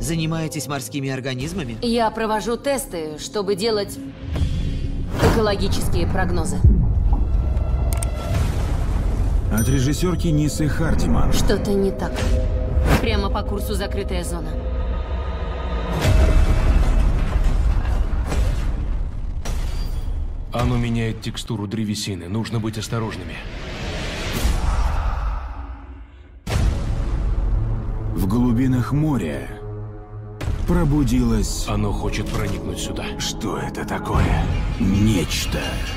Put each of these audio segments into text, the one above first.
Занимаетесь морскими организмами? Я провожу тесты, чтобы делать экологические прогнозы. От режиссерки Нисы Хартиман. Что-то не так. Прямо по курсу закрытая зона. Оно меняет текстуру древесины. Нужно быть осторожными. В глубинах моря пробудилось... Оно хочет проникнуть сюда. Что это такое? Нечто.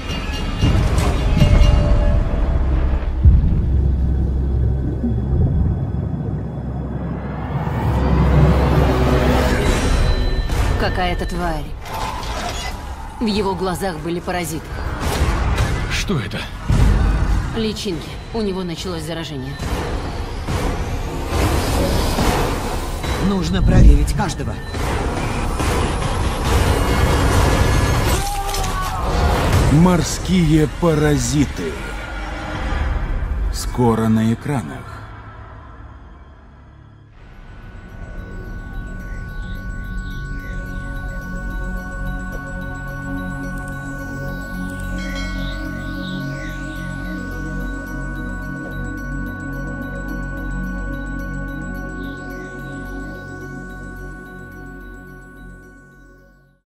Какая-то тварь. В его глазах были паразиты. Что это? Личинки. У него началось заражение. Нужно проверить каждого. Морские паразиты. Скоро на экранах.